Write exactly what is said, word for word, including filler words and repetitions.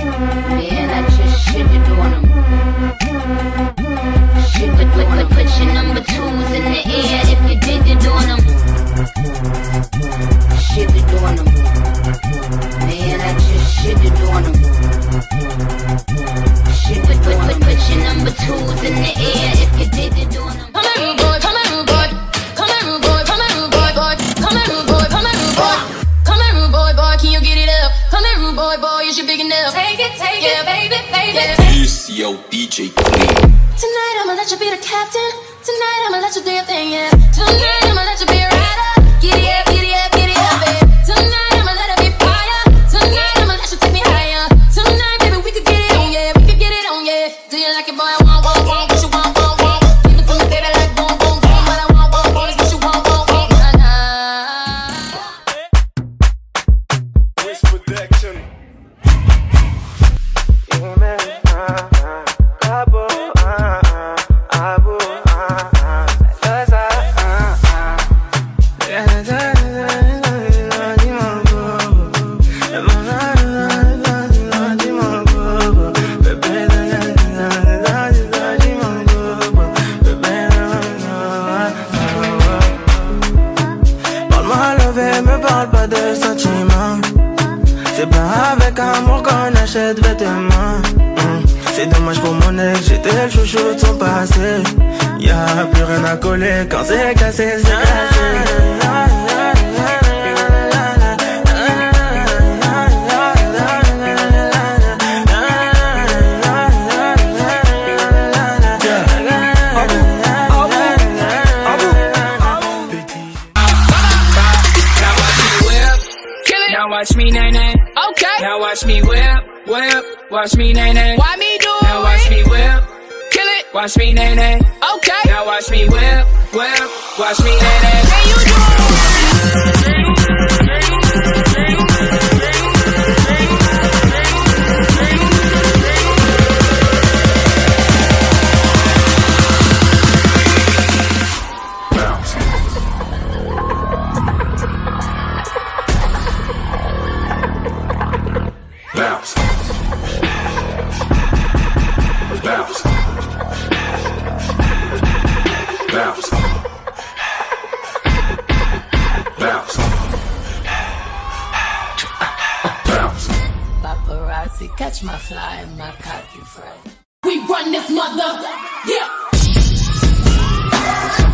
Man, I just shitted on them. Shitted, put, put, put your number twos in the air if you did it on them. Shitted on them. Man, I just shitted on them. Shitted, put, put, put, put your number twos in the air if you did it on them. Come here, rude boy, come here, rude boy. Come here, rude boy, come here, rude boy, boy. Come here, rude boy, come here, rude boy. Come here, rude boy, boy, can you get it up? Come here, rude boy, boy, is you big enough? Take it, take yeah, it, baby, baby. This yo D J Clean. Tonight I'ma let you be the captain. Tonight I'ma let you do your thing, yeah. Tonight I'ma let you be a rider. Giddy up, giddy up, giddy up, babe. Tonight I'ma let it be fire. Tonight I'ma let you take me higher. Tonight, baby, we could get it on, yeah. We could get it on, yeah. Do you like it, boy? I want, want, want. What you want, want, want. Give it to me, baby, like boom, boom, boom. What I want, want, want is what you want, want, want. Nah, nah. Wish protection. Yeah, man. C'est pas avec amour qu'on achète vêtements. mmh. C'est dommage pour mon ex, j'étais le chouchou de son passé. Y'a plus rien à coller quand c'est cassé, c'est cassé. Watch me nay nay. Okay. Now watch me whip, whip. Watch me nay nay. Why me do it? Now watch me whip. Kill it. Watch me nay nay. Okay. Now watch me whip, whip. Watch me nay nay. Can you do it? Bounce. Bounce. Bounce. Bounce. Bounce. Paparazzi, catch my fly and my cocky friend. We run this mother, yeah.